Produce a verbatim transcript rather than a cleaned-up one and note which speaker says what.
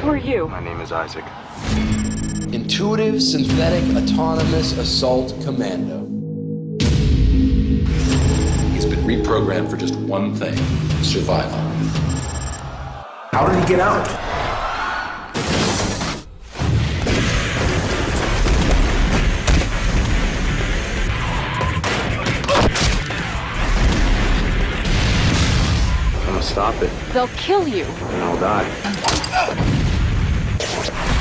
Speaker 1: Who are you?
Speaker 2: My name is Isaac.
Speaker 3: Intuitive Synthetic Autonomous Assault Commando.
Speaker 4: He's been reprogrammed for just one thing: survival.
Speaker 5: How did he get out?
Speaker 2: I'm gonna stop it,
Speaker 1: They'll kill you.
Speaker 2: and I'll die.